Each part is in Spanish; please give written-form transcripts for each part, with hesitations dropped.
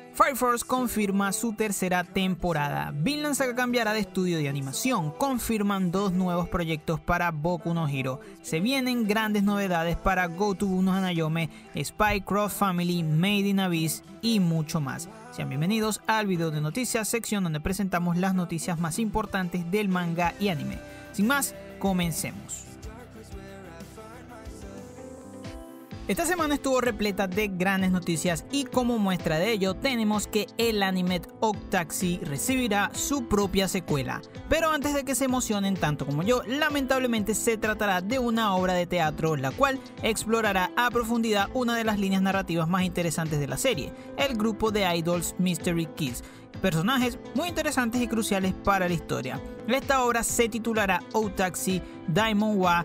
Fire Force confirma su tercera temporada. Vinland Saga cambiará de estudio de animación. Confirman dos nuevos proyectos para Boku no Hero. Se vienen grandes novedades para Go to no Hanayome, Spy Cross Family, Made in Abyss y mucho más. Sean bienvenidos al video de noticias, sección donde presentamos las noticias más importantes del manga y anime. Sin más, comencemos. Esta semana estuvo repleta de grandes noticias y como muestra de ello tenemos que el anime Odd Taxi recibirá su propia secuela. Pero antes de que se emocionen tanto como yo, lamentablemente se tratará de una obra de teatro la cual explorará a profundidad una de las líneas narrativas más interesantes de la serie, el grupo de idols Mystery Kids. Personajes muy interesantes y cruciales para la historia. Esta obra se titulará Odd Taxi Daimon wa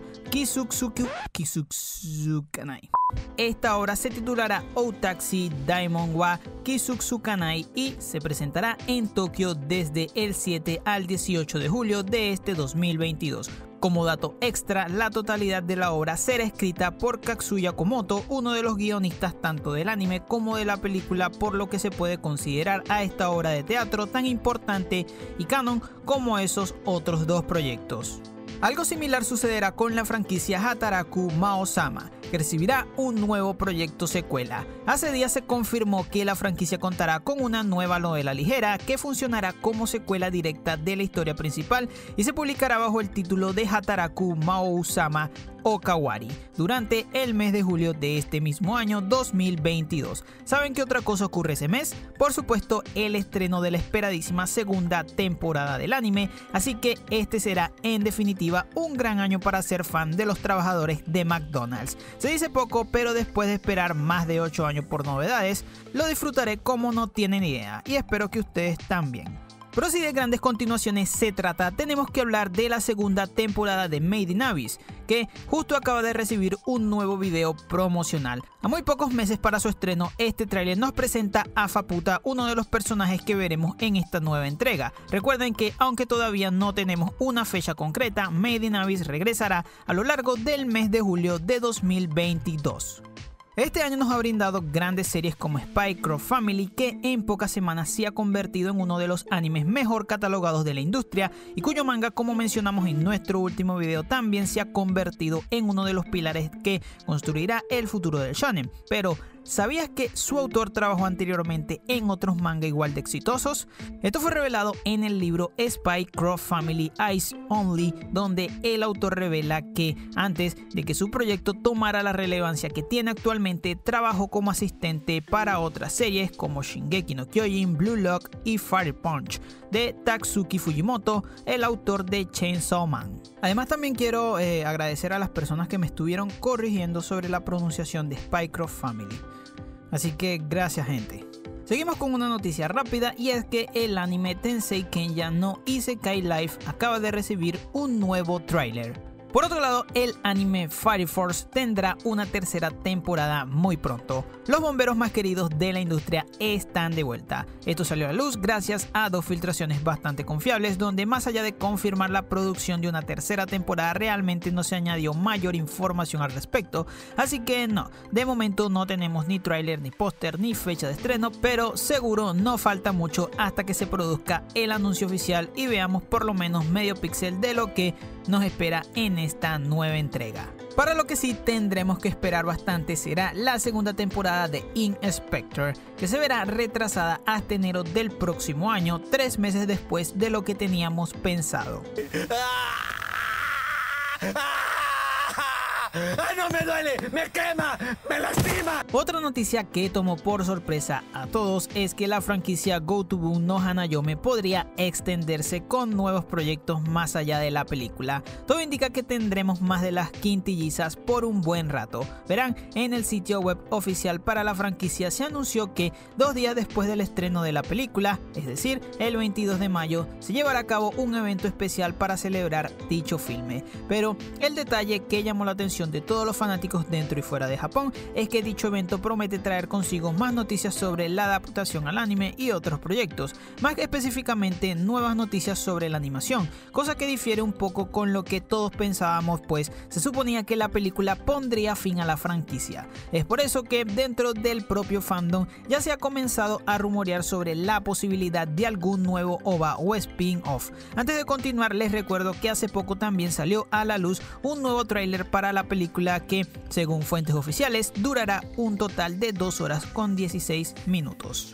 Kisutsukanai. Esta obra se titulará Odd Taxi Daimon wa Kisutsukanai y se presentará en Tokio desde el 7 al 18 de julio de este 2022. Como dato extra, la totalidad de la obra será escrita por Katsuya Komoto, uno de los guionistas tanto del anime como de la película, por lo que se puede considerar a esta obra de teatro tan importante y canon como esos otros dos proyectos. Algo similar sucederá con la franquicia Hataraku Mao-sama, que recibirá un nuevo proyecto secuela. Hace días se confirmó que la franquicia contará con una nueva novela ligera que funcionará como secuela directa de la historia principal y se publicará bajo el título de Hataraku Mao-sama Okawari durante el mes de julio de este mismo año 2022. ¿Saben qué otra cosa ocurre ese mes? Por supuesto, el estreno de la esperadísima segunda temporada del anime, así que este será en definitiva un gran año para ser fan de los trabajadores de McDonald's. Se dice poco, pero después de esperar más de 8 años por novedades, lo disfrutaré como no tienen idea y espero que ustedes también. Pero si de grandes continuaciones se trata, tenemos que hablar de la segunda temporada de Made in Abyss, que justo acaba de recibir un nuevo video promocional. A muy pocos meses para su estreno, este tráiler nos presenta a Faputa, uno de los personajes que veremos en esta nueva entrega. Recuerden que aunque todavía no tenemos una fecha concreta, Made in Abyss regresará a lo largo del mes de julio de 2022. Este año nos ha brindado grandes series como Spy Cross Family, que en pocas semanas se ha convertido en uno de los animes mejor catalogados de la industria y cuyo manga, como mencionamos en nuestro último video, también se ha convertido en uno de los pilares que construirá el futuro del shonen. Pero ¿sabías que su autor trabajó anteriormente en otros manga igual de exitosos? Esto fue revelado en el libro Spy Cross Family Eyes Only, donde el autor revela que antes de que su proyecto tomara la relevancia que tiene actualmente, trabajó como asistente para otras series como Shingeki no Kyojin, Blue Lock y Fire Punch de Tatsuki Fujimoto, el autor de Chainsaw Man. Además, también quiero agradecer a las personas que me estuvieron corrigiendo sobre la pronunciación de Spy Cross Family. Así que gracias, gente. Seguimos con una noticia rápida y es que el anime Tensei Kenya no Isekai Life acaba de recibir un nuevo tráiler. Por otro lado, el anime Fire Force tendrá una tercera temporada muy pronto. Los bomberos más queridos de la industria están de vuelta. Esto salió a la luz gracias a dos filtraciones bastante confiables, donde más allá de confirmar la producción de una tercera temporada, realmente no se añadió mayor información al respecto. Así que no, de momento no tenemos ni tráiler, ni póster, ni fecha de estreno, pero seguro no falta mucho hasta que se produzca el anuncio oficial y veamos por lo menos medio píxel de lo que nos espera en esta nueva entrega. Para lo que sí tendremos que esperar bastante será la segunda temporada de Inspector, que se verá retrasada hasta enero del próximo año, 3 meses después de lo que teníamos pensado. ¡Ay, no me duele! ¡Me quema! ¡Me lastima! Otra noticia que tomó por sorpresa a todos es que la franquicia Go to no Hanayome podría extenderse con nuevos proyectos más allá de la película. Todo indica que tendremos más de las quintillizas por un buen rato. Verán, en el sitio web oficial para la franquicia se anunció que 2 días después del estreno de la película, es decir, el 22 de mayo, se llevará a cabo un evento especial para celebrar dicho filme. Pero el detalle que llamó la atención atención de todos los fanáticos dentro y fuera de Japón es que dicho evento promete traer consigo más noticias sobre la adaptación al anime y otros proyectos, más específicamente nuevas noticias sobre la animación, cosa que difiere un poco con lo que todos pensábamos, pues se suponía que la película pondría fin a la franquicia. Es por eso que dentro del propio fandom ya se ha comenzado a rumorear sobre la posibilidad de algún nuevo OVA o spin-off. Antes de continuar, les recuerdo que hace poco también salió a la luz un nuevo tráiler para la película que, según fuentes oficiales, durará un total de 2 horas con 16 minutos.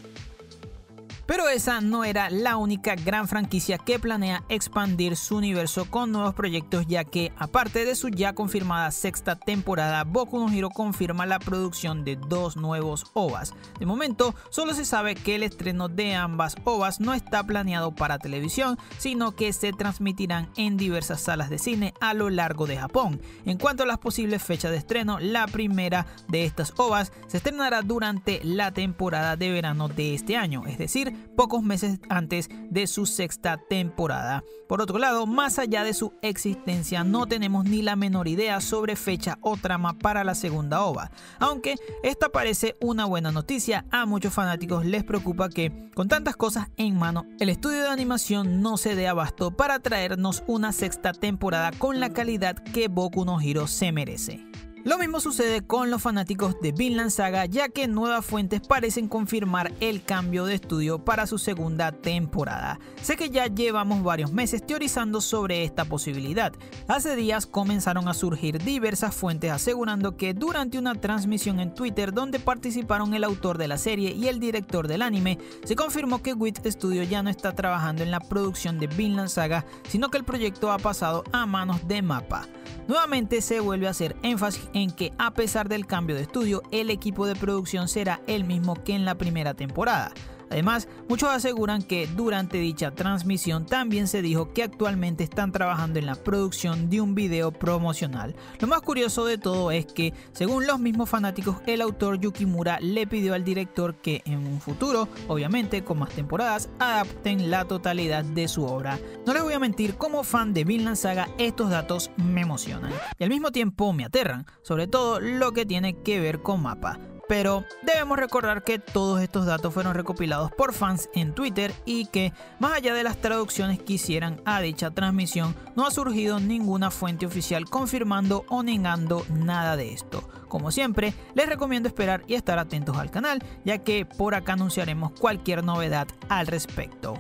Pero esa no era la única gran franquicia que planea expandir su universo con nuevos proyectos, ya que aparte de su ya confirmada 6ª temporada, Boku no Hero confirma la producción de 2 nuevos OVAs. De momento solo se sabe que el estreno de ambas OVAs no está planeado para televisión, sino que se transmitirán en diversas salas de cine a lo largo de Japón. En cuanto a las posibles fechas de estreno, la primera de estas OVAs se estrenará durante la temporada de verano de este año, es decir, pocos meses antes de su 6ª temporada. Por otro lado, más allá de su existencia, no tenemos ni la menor idea sobre fecha o trama para la segunda OVA. Aunque esta parece una buena noticia, a muchos fanáticos les preocupa que, con tantas cosas en mano, el estudio de animación no se dé abasto para traernos una 6ª temporada con la calidad que Boku no Hero se merece. Lo mismo sucede con los fanáticos de Vinland Saga, ya que nuevas fuentes parecen confirmar el cambio de estudio para su segunda temporada. Sé que ya llevamos varios meses teorizando sobre esta posibilidad. Hace días comenzaron a surgir diversas fuentes asegurando que durante una transmisión en Twitter donde participaron el autor de la serie y el director del anime, se confirmó que Wit Studio ya no está trabajando en la producción de Vinland Saga, sino que el proyecto ha pasado a manos de MAPPA. Nuevamente se vuelve a hacer énfasis en que, a pesar del cambio de estudio, el equipo de producción será el mismo que en la primera temporada. Además, muchos aseguran que durante dicha transmisión también se dijo que actualmente están trabajando en la producción de un video promocional. Lo más curioso de todo es que, según los mismos fanáticos, el autor Yukimura le pidió al director que en un futuro, obviamente con más temporadas, adapten la totalidad de su obra. No les voy a mentir, como fan de Vinland Saga, estos datos me emocionan y al mismo tiempo me aterran, sobre todo lo que tiene que ver con MAPPA. Pero debemos recordar que todos estos datos fueron recopilados por fans en Twitter y que, más allá de las traducciones que hicieran a dicha transmisión, no ha surgido ninguna fuente oficial confirmando o negando nada de esto. Como siempre, les recomiendo esperar y estar atentos al canal, ya que por acá anunciaremos cualquier novedad al respecto.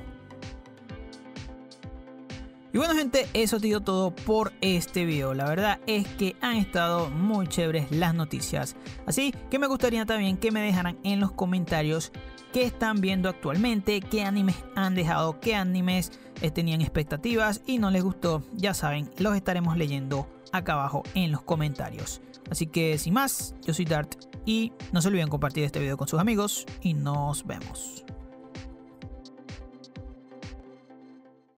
Y bueno gente, eso ha sido todo por este video. La verdad es que han estado muy chéveres las noticias. Así que me gustaría también que me dejaran en los comentarios qué están viendo actualmente, qué animes han dejado, qué animes tenían expectativas y no les gustó. Ya saben, los estaremos leyendo acá abajo en los comentarios. Así que sin más, yo soy Dart y no se olviden compartir este video con sus amigos y nos vemos.